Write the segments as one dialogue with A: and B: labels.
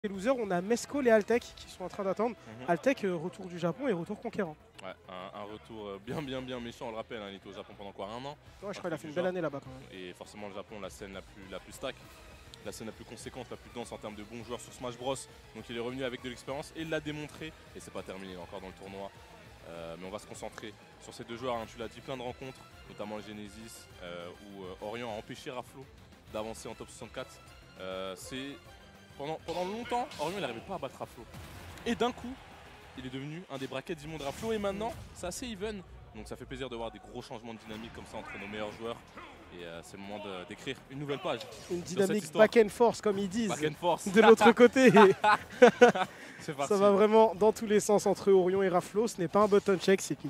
A: Les losers, on a Mescol et Altec qui sont en train d'attendre. Altec, retour du Japon et retour conquérant.
B: Ouais, un retour bien méchant, on le rappelle, hein, il était au Japon pendant quoi, 1 an.
A: Ouais, je crois qu'il a fait une belle année là-bas quand même.
B: Et forcément le Japon, la scène la plus stack, la scène la plus conséquente, la plus dense en termes de bons joueurs sur Smash Bros. Donc il est revenu avec de l'expérience et il l'a démontré. Et c'est pas terminé, il est encore dans le tournoi. Mais on va se concentrer sur ces deux joueurs, hein. Tu l'as dit, plein de rencontres, notamment le Genesis, où Orion a empêché Raflo d'avancer en top 64. Pendant longtemps, Orion il n'arrivait pas à battre Raflo. Et d'un coup, il est devenu un des brackets du monde Raflo et maintenant c'est assez even. Donc ça fait plaisir de voir des gros changements de dynamique comme ça entre nos meilleurs joueurs. Et c'est le moment d'écrire une nouvelle page.
A: Une dynamique back and force comme ils disent.
B: Back and force.
A: De l'autre côté.
B: C'est parti.
A: Ça va vraiment dans tous les sens entre Orion et Raflo. Ce n'est pas un button check, c'est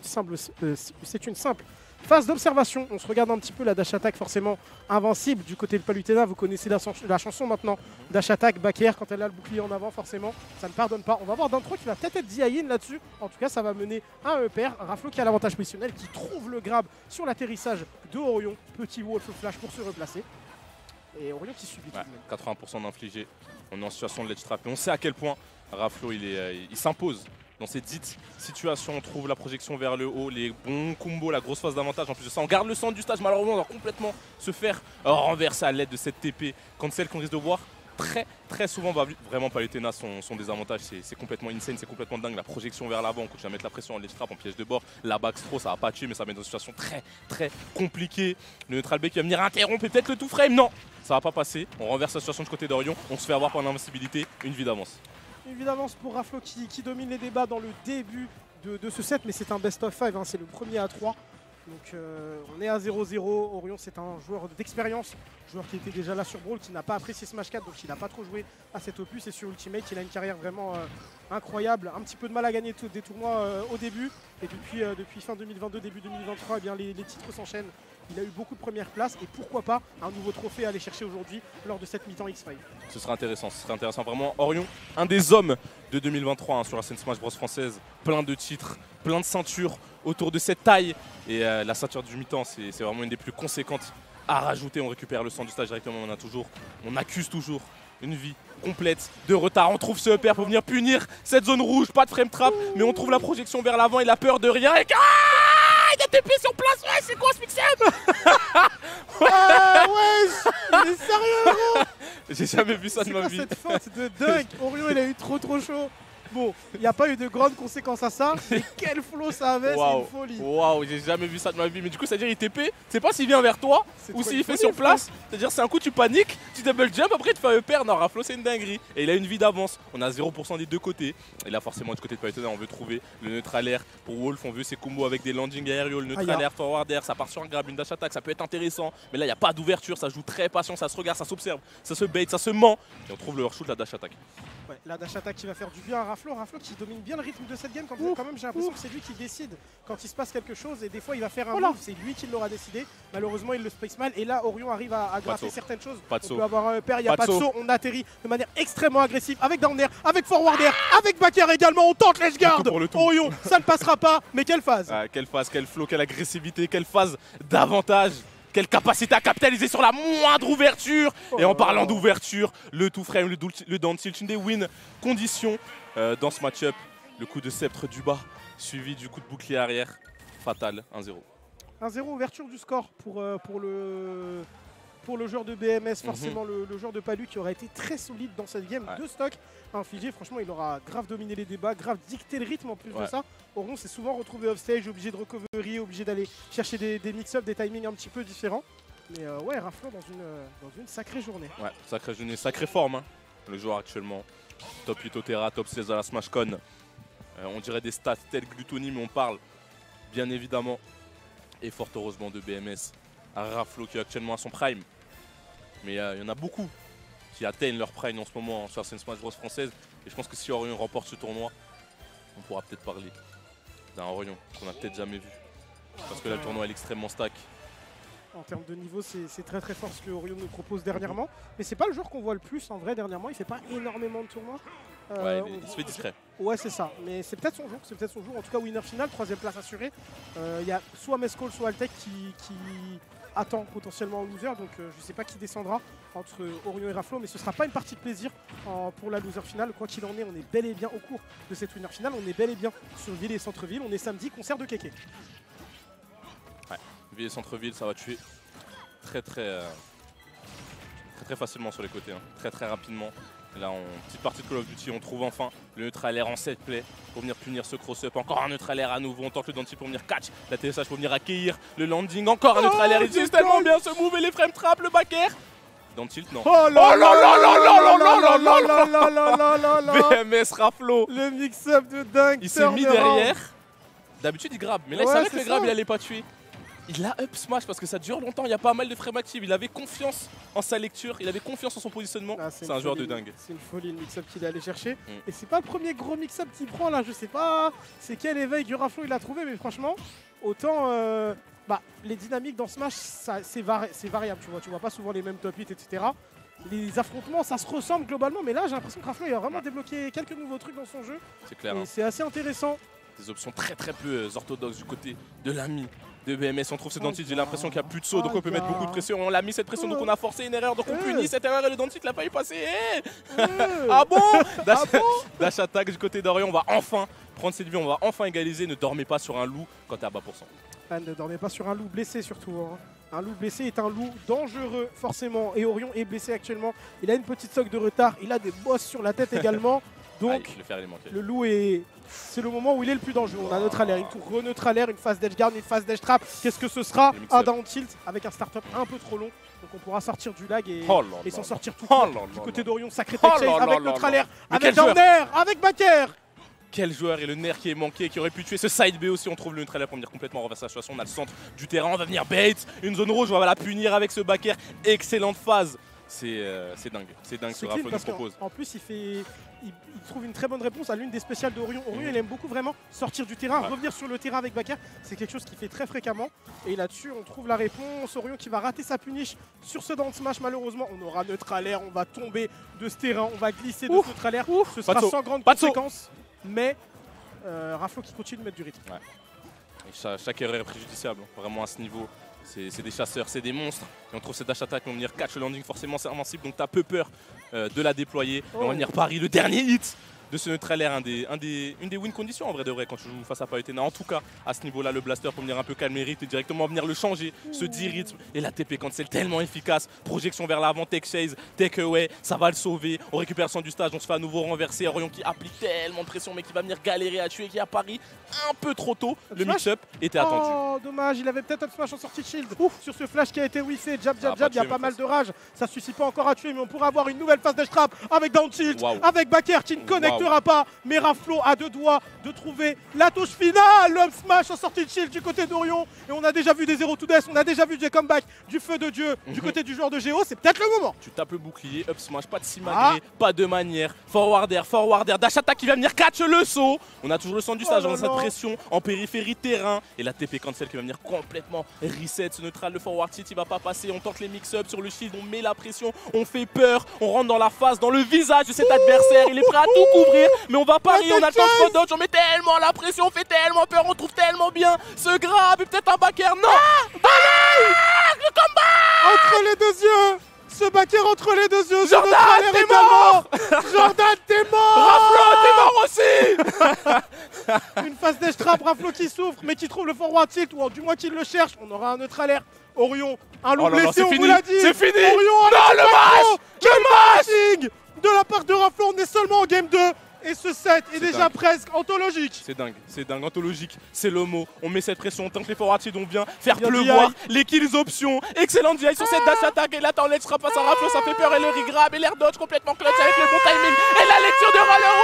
A: une simple phase d'observation. On se regarde un petit peu la dash attack forcément invincible du côté de Palutena. Vous connaissez la chanson maintenant. Dash attack, back air, quand elle a le bouclier en avant forcément, ça ne pardonne pas. On va voir d'intro qui va peut-être être DI-in là-dessus. En tout cas, ça va mener à un pair. Raflo qui a l'avantage positionnel, qui trouve le grab sur l'atterrissage de Orion. Petit wolf flash pour se replacer. Et Orion qui subit tout de même.
B: 80% d'infligé. On est en situation de ledge trap. Et on sait à quel point Raflo il s'impose. Dans ces dites situations, on trouve la projection vers le haut, les bons combos, la grosse phase d'avantage. En plus de ça, on garde le centre du stage. Malheureusement, on va complètement se faire renverser à l'aide de cette TP. Quand celle qu'on risque de voir très souvent, vraiment Palutena, son désavantage, c'est complètement insane, c'est complètement dingue. La projection vers l'avant, on continue à mettre la pression en ledge trap, en piège de bord. La backstro, ça va pas tuer, mais ça met dans une situation très compliquée. Le neutral B qui va venir interrompre et peut-être le tout frame. Non, ça va pas passer. On renverse la situation du côté d'Orion. On se fait avoir par l'invincibilité. Une vie d'avance.
A: Une vie d'avance pour Raflo qui domine les débats dans le début de ce set, mais c'est un best of 5, hein, c'est le premier à 3. Donc on est à 0-0, Orion c'est un joueur d'expérience, joueur qui était déjà là sur Brawl, qui n'a pas apprécié Smash 4, donc il n'a pas trop joué à cet opus, et sur Ultimate il a une carrière vraiment incroyable, un petit peu de mal à gagner des tournois au début, et depuis fin 2022, début 2023, eh bien, les titres s'enchaînent. Il a eu beaucoup de premières places et pourquoi pas un nouveau trophée à aller chercher aujourd'hui lors de cette mi-temps X5.
B: Ce serait intéressant vraiment. Orion, un des hommes de 2023 hein, sur la scène Smash Bros française, plein de titres, plein de ceintures autour de cette taille. Et la ceinture du mi-temps, c'est vraiment une des plus conséquentes à rajouter. On récupère le centre du stage directement, on accuse toujours une vie complète de retard. On trouve ce upper pour venir punir cette zone rouge, pas de frame trap, mais on trouve la projection vers l'avant et la peur de rien. Et il a TP sur place, ouais, c'est quoi ce mixem?
A: Ouais, il est sérieux gros.
B: J'ai jamais vu ça de ma vie.
A: Cette feinte de dingue. Orion il a eu trop chaud. Bon, il n'y a pas eu de grandes conséquences à ça, mais quel flow ça avait, c'est une folie.
B: Waouh, j'ai jamais vu ça de ma vie. Mais du coup, c'est-à-dire il TP, c'est pas s'il vient vers toi ou s'il fait sur place. C'est-à-dire c'est un coup tu paniques, tu double jump, après tu fais un upper. Non, Raflo c'est une dinguerie. Et il a une vie d'avance. On a 0% des deux côtés. Et là forcément du côté de Palutena, on veut trouver le neutral air. Pour Wolf, on veut ses combos avec des landing aériaux, le neutral air, forward air, ça part sur un grab, une dash attack, ça peut être intéressant. Mais là il n'y a pas d'ouverture, ça joue très patient, ça se regarde, ça s'observe, ça se bait, ça se ment. Et on trouve le shoot, la dash attack.
A: Ouais, la dash attack qui va faire du bien à Raflo qui domine bien le rythme de cette game. Quand même j'ai l'impression que c'est lui qui décide quand il se passe quelque chose et des fois il va faire un move, c'est lui qui l'aura décidé. Malheureusement il le space mal et là Orion arrive à graffer certaines choses. On peut avoir un upper, il n'y a pas de saut, on atterrit de manière extrêmement agressive avec down air, avec forward air, avec back air également, on tente les garde. Orion, ça ne passera pas, mais quelle phase.
B: Quelle phase, quel flow, quelle agressivité, quelle phase d'avantage. Quelle capacité à capitaliser sur la moindre ouverture. Et en parlant d'ouverture, le two frame, le down tilt, une des win conditions dans ce match-up. Le coup de sceptre du bas, suivi du coup de bouclier arrière. Fatal, 1-0.
A: 1-0, ouverture du score pour le joueur de BMS, forcément le joueur de Palu qui aurait été très solide dans cette game de stock infligé. Franchement, il aura grave dominé les débats, grave dicté le rythme en plus de ça. Orion s'est souvent retrouvé offstage, obligé de recovery, obligé d'aller chercher des mix-ups, des timings un petit peu différents. Mais ouais, Raflo dans une sacrée journée.
B: Ouais, sacrée journée, sacrée forme. Hein. Le joueur actuellement, top 8 au Terra, top 16 à la SmashCon. On dirait des stats telles Gluttony, mais on parle bien évidemment, et fort heureusement de BMS, à Raflo qui est actuellement à son prime. Mais il y en a beaucoup qui atteignent leur prime en ce moment sur la scène Smash Bros française. Et je pense que si Orion remporte ce tournoi, on pourra peut-être parler d'un Orion qu'on n'a peut-être jamais vu. Parce que là, le tournoi est extrêmement stack.
A: En termes de niveau, c'est très fort ce que Orion nous propose dernièrement. Mais c'est pas le joueur qu'on voit le plus en vrai dernièrement. Il fait pas énormément de tournois.
B: Ouais, il se fait discret.
A: Ouais, c'est ça. Mais c'est peut-être son jour. En tout cas, winner final, 3ème place assurée. Il y a soit Mescol, soit Altec attend potentiellement en loser. Donc je ne sais pas qui descendra entre Orion et Raflo, mais ce ne sera pas une partie de plaisir pour la loser finale. Quoi qu'il en est, on est bel et bien au cours de cette winner finale. On est bel et bien sur ville et centre-ville. On est samedi, concert de Kéké.
B: Ouais, ville et centre-ville, ça va tuer très facilement sur les côtés, hein. Très rapidement. Là, petite partie de Call of Duty, on trouve enfin le neutral air en 7 play pour venir punir ce cross-up. Encore un neutral air à nouveau, on tente le denti pour venir catch, l'atterrissage pour venir accueillir le landing. Encore un neutral air, il utilise tellement bien ce move et les frames trap, le back air. Dans le tilt, non.
A: Oh là là.
B: BMS Raflo.
A: Le mix-up de dingue.
B: Il s'est mis derrière. D'habitude, il grab, mais là, il savait que le grab, il allait pas tuer. Il a up smash parce que ça dure longtemps, il y a pas mal de frames actifs. Il avait confiance en sa lecture, il avait confiance en son positionnement. C'est un joueur de dingue.
A: C'est une folie le mix-up qu'il est allé chercher. Et c'est pas le premier gros mix-up qu'il prend là. Je sais pas c'est quel éveil du Raflo il a trouvé, mais franchement, autant les dynamiques dans Smash, c'est variable. Tu vois pas souvent les mêmes top 8, etc. Les affrontements, ça se ressemble globalement, mais là j'ai l'impression que Raflo il a vraiment débloqué quelques nouveaux trucs dans son jeu.
B: C'est clair.
A: Et c'est assez intéressant.
B: Des options très peu orthodoxes du côté de l'ami de BMS. On trouve ce Dantic, j'ai l'impression qu'il n'y a plus de saut, donc on peut mettre beaucoup de pression. On l'a mis cette pression, donc on a forcé une erreur, donc on punit cette erreur et le Dantic l'a failli passer. Ah bon? Dash attack du côté d'Orion, on va enfin prendre cette vie, on va enfin égaliser. Ne dormez pas sur un loup quand t'es à bas pourcent.
A: Ne dormez pas sur un loup blessé surtout. Hein. Un loup blessé est un loup dangereux forcément. Et Orion est blessé actuellement. Il a une petite soque de retard. Il a des bosses sur la tête également. Donc le loup c'est le moment où il est le plus dangereux. On a neutral air, une tour re-neutral air, une phase d'edge guard, une phase d'edge trap. Qu'est-ce que ce sera? Un down tilt avec un start-up un peu trop long. Donc on pourra sortir du lag et s'en sortir tout du côté d'Orion. Sacré tech chase avec neutral air, avec down air, avec back air.
B: Quel joueur, et le nerf qui est manqué, qui aurait pu tuer ce side B aussi. On trouve le neutral air pour venir complètement renverser la situation. On a le centre du terrain, on va venir bait, une zone rouge, on va la punir avec ce back air. Excellente phase. C'est dingue ce que Raflo nous propose.
A: En plus, il trouve une très bonne réponse à l'une des spéciales d'Orion. Orion, il aime beaucoup vraiment sortir du terrain, revenir sur le terrain avec back air. C'est quelque chose qu'il fait très fréquemment. Et là-dessus, on trouve la réponse. Orion qui va rater sa punish sur ce down smash. Malheureusement, on aura neutral air, on va tomber de ce terrain, on va glisser de neutral air. Ce sera sans grande conséquence. Mais Raflo qui continue de mettre du rythme.
B: Et chaque erreur est préjudiciable, vraiment à ce niveau. C'est des chasseurs, c'est des monstres. Et on trouve cette dash attack, on va venir catch le landing, forcément c'est invincible, donc t'as peu peur de la déployer. Et on va venir pari le dernier hit de ce neutral air, une des win conditions en vrai de vrai quand tu joues face à Palutena. En tout cas, à ce niveau-là, le blaster pour venir un peu calmer le rythme et directement venir le changer, ce 10 rythme. Et la TP cancel tellement efficace, projection vers l'avant, tech chase, take away, ça va le sauver. On récupère son du stage, on se fait à nouveau renverser. Orion qui applique tellement de pression mais qui va venir galérer à tuer, qui a pari un peu trop tôt. Le mix-up était attendu.
A: Oh dommage, il avait peut-être un smash en sortie de shield. Sur ce flash qui a été whiffé, jab, il y a pas mal de rage. Ça suffit pas encore à tuer, mais on pourra avoir une nouvelle phase d'edge trap avec down tilt, avec back air qui ne connectera pas. Mais Raflo a deux doigts de trouver la touche finale. L'homme smash en sortie de shield du côté d'Orion. Et on a déjà vu des 0 to death, on a déjà vu des comebacks du feu de Dieu du côté du joueur de Géo. C'est peut-être le moment.
B: Tu tapes le bouclier, up smash, pas de simagré, pas de manière. Forward air, dash attack qui va venir catch le saut. On a toujours le centre du stage dans cette pression en périphérie terrain. Et la TP cancel qui va venir complètement reset ce neutral. Le forward tilt il va pas passer. On tente les mix-up sur le shield, on met la pression, on fait peur. On rentre dans la face, dans le visage de cet adversaire. Il est prêt à tout couvrir, mais on va pas. On attend le spot dodge, on met tellement la pression, on fait tellement peur, on trouve tellement bien ce grab et peut-être un back air. Non, le combat
A: entre les deux yeux. Ce back air entre les deux yeux.
B: Jordan, t'es mort.
A: Jordan, t'es mort.
B: Raflo, t'es mort aussi.
A: Une phase d'edge trap, Raflo qui souffre, mais qui trouve le forward tilt, ou du moins qu'il le cherche. On aura un neutral air. Orion, un loup blessé, on vous l'a dit.
B: C'est fini.
A: Orion,
B: le match.
A: Quel matching de la part de Raflo. On est seulement en game 2. Et ce set est déjà
B: dingue.
A: presque anthologique.
B: C'est dingue, anthologique, c'est le mot. On met cette pression, on tente les forward on vient faire pleuvoir les kills options. Excellente DI sur cette dash attack. Et là, t'en laisses face à Raflo, ça fait peur. Et le regrab et l'air dodge complètement clutch avec le bon timing. Et la lecture de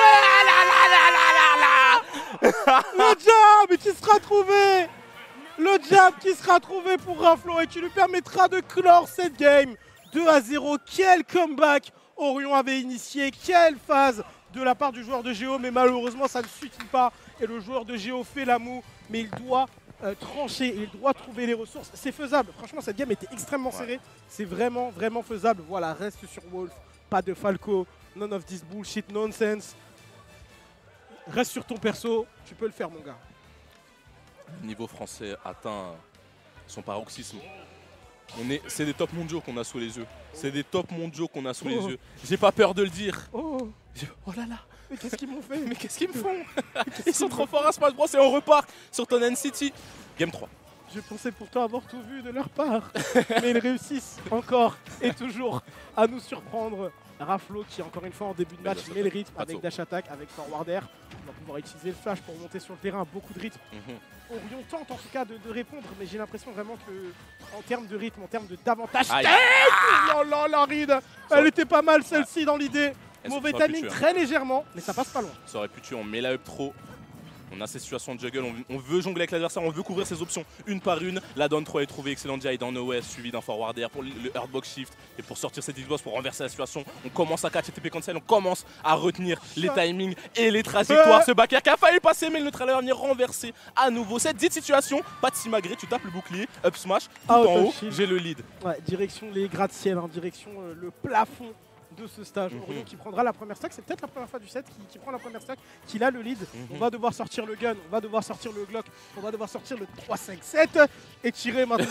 B: roller.
A: Le jab qui sera trouvé. Le jab qui sera trouvé pour Raflo et qui lui permettra de clore cette game. 2-0, quel comeback Orion avait initié, quelle phase de la part du joueur de Géo, mais malheureusement ça ne suffit pas et le joueur de Géo fait la moue, mais il doit trancher, il doit trouver les ressources. C'est faisable, franchement cette game était extrêmement serrée, c'est vraiment faisable. Voilà, reste sur Wolf, pas de Falco, none of this bullshit nonsense. Reste sur ton perso, tu peux le faire mon gars.
B: Le niveau français atteint son paroxysme. C'est des tops mondiaux qu'on a sous les yeux. C'est des tops mondiaux qu'on a sous les yeux. J'ai pas peur de le dire.
A: Oh
B: là là.
A: Mais qu'est-ce qu'ils m'ont fait?
B: Mais qu'est-ce qu'ils me font? Ils sont trop forts à Smash Bros et on repart sur Tonan City. Game 3.
A: Je pensais pourtant avoir tout vu de leur part. Mais ils réussissent encore et toujours à nous surprendre. Raflo qui encore une fois en début de match met le rythme avec dash attack, avec forward air. On va pouvoir utiliser le flash pour monter sur le terrain, beaucoup de rythme. Orion tente en tout cas de répondre, mais j'ai l'impression vraiment que en termes de rythme, en termes d'avantage, oh là la ride, elle était pas mal celle-ci dans l'idée. Mauvais timing très légèrement, mais ça passe pas loin.
B: Ça aurait pu tuer, on met la up trop. On a ces situations de juggle, on veut jongler avec l'adversaire, on veut couvrir ses options une par une. La down 3 est trouvée, excellent jai dans OS, suivi d'un forward air pour le Earthbox Shift. Et pour sortir cette X-Boss, pour renverser la situation, on commence à catch TP cancel, on commence à retenir les timings et les trajectoires. Ce backer qui a failli passer, mais le neutralier va venir renverser à nouveau. Cette dite situation, pas de simagré, tu tapes le bouclier, up smash, tout en haut, j'ai le lead.
A: Ouais, direction les gratte-ciel, hein, direction le plafond de ce stage. Orion qui prendra la première stack, c'est peut-être la première fois du set qui prend la première stack, qu'il a le lead. On va devoir sortir le gun, on va devoir sortir le Glock, on va devoir sortir le 3-5-7 et tirer maintenant.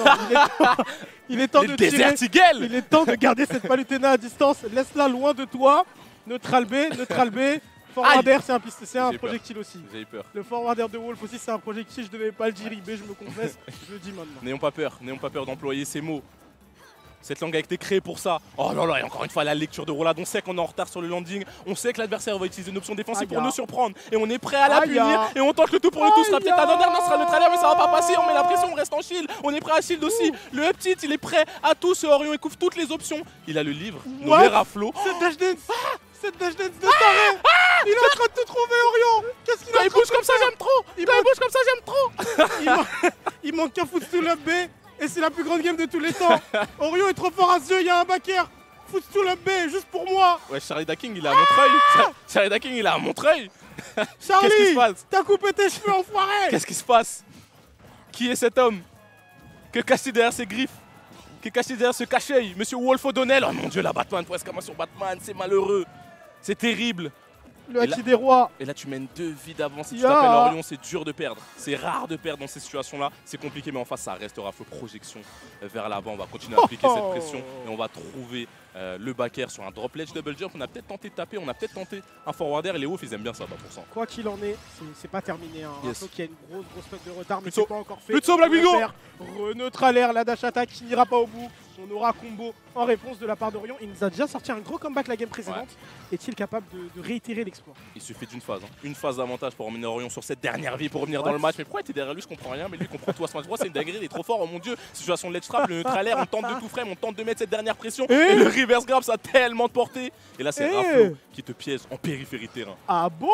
A: Il est temps de tirer. Il est temps de garder cette Palutena à distance. Laisse-la loin de toi. Neutral B. Forward air, c'est un projectile aussi.
B: J'ai eu peur.
A: Le forward air de Wolf aussi, c'est un projectile. Je devais pas le dire, IB, je me confesse. Je le dis maintenant.
B: N'ayons pas peur d'employer ces mots. Cette langue a été créée pour ça. Oh là là, et encore une fois la lecture de Roulade. On sait qu'on est en retard sur le landing. On sait que l'adversaire va utiliser une option défensive pour nous surprendre. Et on est prêt à la punir. Et on tente le tout pour le tout. Ce sera peut-être un dernier, ce sera le trailer, mais ça va pas passer. On met la pression, on reste en shield. On est prêt à shield aussi. Le up tilt, il est prêt à tout. Ce Orion, il couvre toutes les options. Il a le livre. Nommé Raflo.
A: Cette dash dance. Cette dash dance de taré. Il est en train de tout trouver, Orion. Qu'est-ce qu'il a?
B: Il bouge comme ça, j'aime trop. Il bouge comme ça, j'aime trop.
A: Il manque qu'un footstool up B. Et c'est la plus grande game de tous les temps. Orion est trop fort à ce jeu, il y a un backer. Footstool up B, juste pour moi.
B: Ouais, Charlie Daking, il a un Montreuil. Charlie Daking, il a un Montreuil.
A: Charlie,
B: qu'est-ce qui se passe?
A: T'as coupé tes cheveux, enfoiré.
B: Qu'est-ce qui se passe? Qui est cet homme? Que cache-t-il derrière ses griffes? Que cache-t-il derrière ce cachet? Monsieur Wolf O'Donnell. Oh mon dieu, la Batman, pour exclamation Batman, c'est malheureux. C'est terrible.
A: Le Haki des rois.
B: Et là tu mènes 2 vies d'avance. Si tu t'appelles Orion, c'est dur de perdre. C'est rare de perdre dans ces situations-là. C'est compliqué, mais en face ça restera feu projection vers l'avant. On va continuer à appliquer cette pression et on va trouver le backer sur un drop ledge double jump. On a peut-être tenté de taper, on a peut-être tenté un forward air. Et les Wolves ils aiment bien ça, pas pour ça.
A: Quoi qu'il en est, c'est pas terminé. Hein.
B: Yes.
A: Raflo qui a une grosse faute de retard, mais c'est pas encore fait.
B: Plus de saut, Black Bingo.
A: Neutral air, la dash attack qui n'ira pas au bout. On aura combo en réponse de la part d'Orion. Il nous a déjà sorti un gros comeback la game précédente. Est-il capable de réitérer l'exploit?
B: Il suffit d'une phase. Une phase d'avantage pour emmener Orion sur cette dernière vie pour revenir dans le match. Mais pourquoi t'es derrière lui? Je comprends rien. Mais lui comprend tout à Smash Bros. C'est une dinguerie, il est trop fort. Oh mon dieu. Situation de ledge trap, le neutral air, on tente de tout frame, on tente de mettre cette dernière pression. Et le reverse grab, ça a tellement de portée. Et là, c'est Raflo qui te piège en périphérie terrain.
A: Ah bon?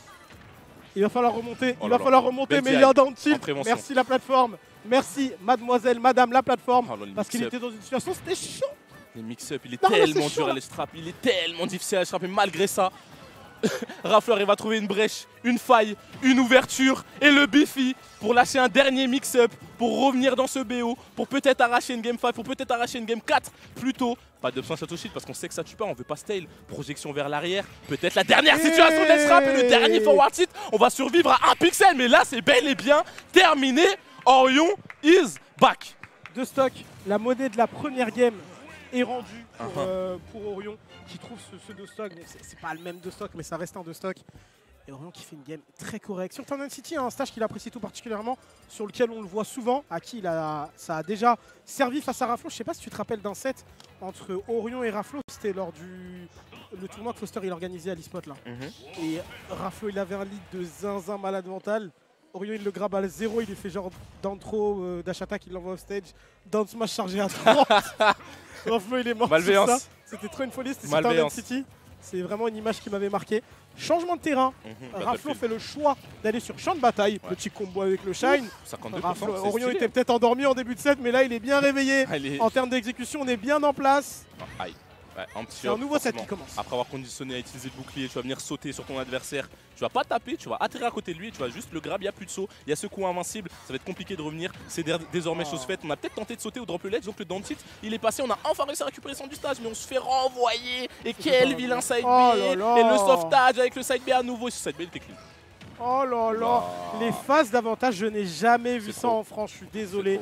A: Il va falloir remonter. Il va falloir remonter, mais il y a down tilt. Merci la plateforme. Merci mademoiselle, madame la plateforme. Parce qu'il était dans une situation, c'était chaud.
B: Les mix-up, il est tellement dur à l'Estrap, il est tellement difficile à l'Estrap, et malgré ça, Raflo il va trouver une brèche, une faille, une ouverture et le Biffy pour lâcher un dernier mix-up, pour revenir dans ce BO, pour peut-être arracher une game 5, pour peut-être arracher une game 4 plutôt. Pas d'option Satoshi parce qu'on sait que ça tue pas, on veut pas stale. Projection vers l'arrière, peut-être la dernière situation de l'Estrap et le dernier forward hit. On va survivre à un pixel, mais là c'est bel et bien terminé. Orion is back.
A: De stock, la monnaie de la première game est rendue pour Orion qui trouve ce de stock. Bon, c'est pas le même de stock, mais ça reste un de stock. Et Orion qui fait une game très correcte. Sur Tonan City, un stage qu'il apprécie tout particulièrement, sur lequel on le voit souvent, à qui ça a déjà servi face à Raflo. Je sais pas si tu te rappelles d'un set entre Orion et Raflo, c'était lors le tournoi que Foster il organisait à l'eSpot là. Et Raflo il avait un lead de zinzin malade mental. Orion il le grabe à 0, il lui fait genre d'intro dash attack, il l'envoie off stage, down smash chargé à 30. Raflo il est mort sur ça. C'était trop une folie, c'était sur Tonan City. C'est vraiment une image qui m'avait marqué. Changement de terrain, Raflo fait le choix d'aller sur champ de bataille, petit combo avec le Shine.
B: 52%,
A: Orion était peut-être endormi en début de set, mais là il est bien réveillé. En termes d'exécution, on est bien en place. C'est un nouveau set qui commence.
B: Après avoir conditionné à utiliser le bouclier, tu vas venir sauter sur ton adversaire. Tu vas pas taper, tu vas atterrir à côté de lui, tu vas juste le grab, il n'y a plus de saut. Il y a ce coup invincible, ça va être compliqué de revenir. C'est désormais chose faite. On a peut-être tenté de sauter au drop le ledge, donc le down tilt, il est passé. On a enfin réussi à récupérer son du stage, mais on se fait renvoyer. Et quel vilain side B. Et le sauvetage avec le side B à nouveau. Et ce side B, il était clean.
A: Oh là là, les phases d'avantage, je n'ai jamais vu ça en France, je suis désolé.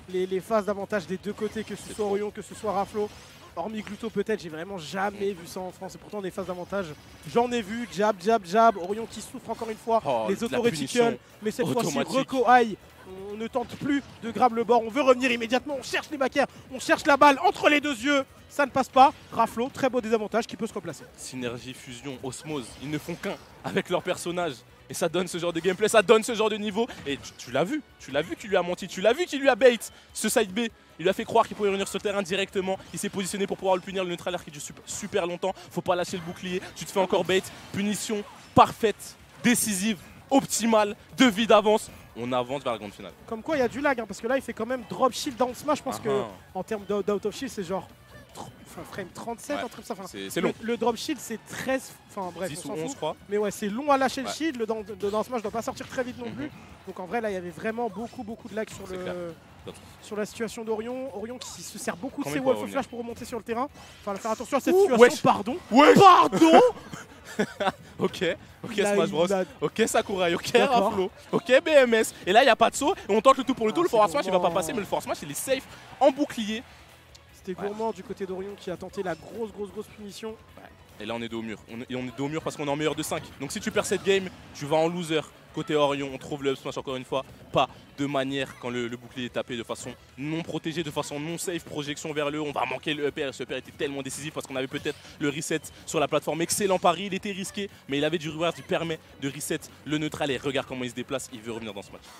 A: les phases d'avantage des deux côtés, que ce soit
B: trop.
A: Orion, que ce soit Raflo. Hormis Gluto peut-être, j'ai vraiment jamais vu ça en France. Et pourtant des phases d'avantage, j'en ai vu. Jab, jab, jab. Orion qui souffre encore une fois.
B: Oh,
A: Les
B: de la
A: auto-reticles.
B: punition
A: Mais cette fois-ci,
B: automatique.
A: Reco High. On ne tente plus de grab le bord. On veut revenir immédiatement. On cherche les backers. On cherche la balle entre les deux yeux. Ça ne passe pas. Raflo, très beau désavantage qui peut se replacer.
B: Synergie, fusion, osmose, ils ne font qu'un avec leur personnage. Et ça donne ce genre de gameplay, ça donne ce genre de niveau. Et tu l'as vu qu'il lui a menti, tu l'as vu qu'il lui a bait ce side B. Il lui a fait croire qu'il pouvait revenir sur le terrain directement. Il s'est positionné pour pouvoir le punir, le neutral air qui dure super longtemps. Faut pas lâcher le bouclier, tu te fais encore bait. Punition parfaite, décisive, optimale, de vie d'avance. On avance vers la grande finale.
A: Comme quoi, il y a du lag, hein, parce que là, il fait quand même drop shield down smash. Je pense que en termes d'out of shield, c'est genre frame 37,
B: Ouais,
A: un truc comme ça. Enfin,
B: c'est long.
A: Le drop shield, c'est 13. Enfin bref,
B: 10
A: on
B: ou
A: s'en
B: 11,
A: fout.
B: je crois.
A: Mais ouais, c'est long à lâcher le
B: Ouais.
A: shield. Le down smash doit pas sortir très vite non plus. Donc en vrai, là, il y avait vraiment beaucoup de lag sur,
B: C'est clair.
A: sur la situation d'Orion. Orion qui se sert beaucoup de
B: Quand
A: ses
B: même
A: wolf
B: pas
A: flash pour remonter sur le terrain. Enfin, faire attention à cette
B: Ouh,
A: situation.
B: wesh.
A: Pardon.
B: Ouais.
A: Pardon.
B: Ok,
A: Là,
B: Smash Bros.
A: il a-
B: Ok, Sakurai, ok,
A: D'accord.
B: Raflo, ok, BMS. Et là, il n'y a pas de saut. Et on tente le tout pour le tout.
A: Ah,
B: Le
A: c'est
B: forward smash, il va pas
A: gourmand.
B: passer, mais le forward smash, il est safe en bouclier.
A: C'était gourmand du côté d'Orion qui a tenté la grosse punition.
B: Et là, on est dos au mur. Et on est dos au mur parce qu'on est en meilleur de 5. Donc si tu perds cette game, tu vas en loser. Côté Orion, on trouve le up smash encore une fois. Pas de manière quand le bouclier est tapé de façon non protégée, de façon non safe. Projection vers le haut. On va manquer le EPR. Ce EPR était tellement décisif parce qu'on avait peut-être le reset sur la plateforme. Excellent pari. Il était risqué, mais il avait du reverse qui permet de reset le neutral. Et regarde comment il se déplace. Il veut revenir dans ce match.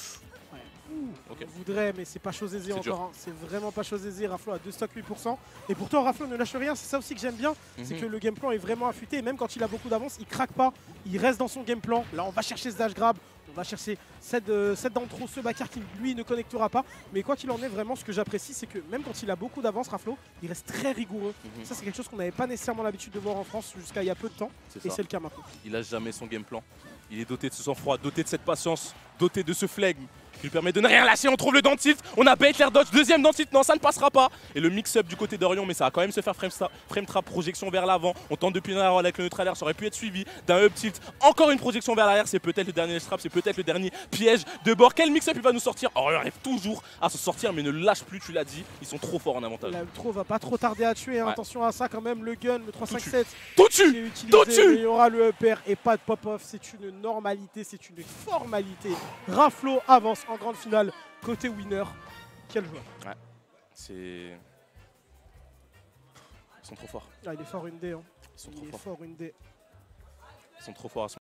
B: Ok.
A: On voudrait, mais c'est pas chose aisée
B: C'est
A: encore. Hein. C'est vraiment pas chose aisée. Raflo a 2 stocks 8%. Et pourtant, Raflo ne lâche rien. C'est ça aussi que j'aime bien. C'est que le game plan est vraiment affûté. Et même quand il a beaucoup d'avance, il craque pas. Il reste dans son game plan. Là, on va chercher ce dash grab. On va chercher 7 d'entre eux, ce backer qui lui ne connectera pas. Mais quoi qu'il en est, vraiment, ce que j'apprécie, c'est que même quand il a beaucoup d'avance, Raflo, il reste très rigoureux. Ça, c'est quelque chose qu'on n'avait pas nécessairement l'habitude de voir en France jusqu'à il y a peu de temps.
B: C'est
A: Et
B: ça.
A: c'est le cas maintenant.
B: Il lâche jamais son game plan. Il est doté de ce sang-froid, doté de cette patience, doté de ce flegme qui lui permet de ne rien lâcher. On trouve le dent tilt, on a bait l'air dodge, deuxième dent tilt, non ça ne passera pas. Et le mix-up du côté d'Orion, mais ça va quand même se faire frame trap, projection vers l'avant. On tente de punir avec le neutral air, ça aurait pu être suivi d'un up tilt. Encore une projection vers l'arrière, c'est peut-être le dernier trap, c'est peut-être le dernier piège de bord. Quel mix-up il va nous sortir? Orion arrive toujours à se sortir, mais ne lâche plus, tu l'as dit. Ils sont trop forts en avantage.
A: L'outro va pas trop tarder à tuer. Hein.
B: Ouais.
A: Attention à ça quand même. Le gun, le 357.
B: Tout
A: qui est
B: dessus.
A: utilisé,
B: Tout dessus.
A: mais il y aura le upper et pas de pop-off. C'est une normalité, c'est une formalité. Raflo avance en grande finale. Côté winner, quel joueur.
B: C'est... Ils sont trop forts.
A: Ah, il est fort une D. Hein.
B: Ils sont
A: Il
B: trop
A: est
B: forts.
A: fort une D.
B: Ils sont trop forts à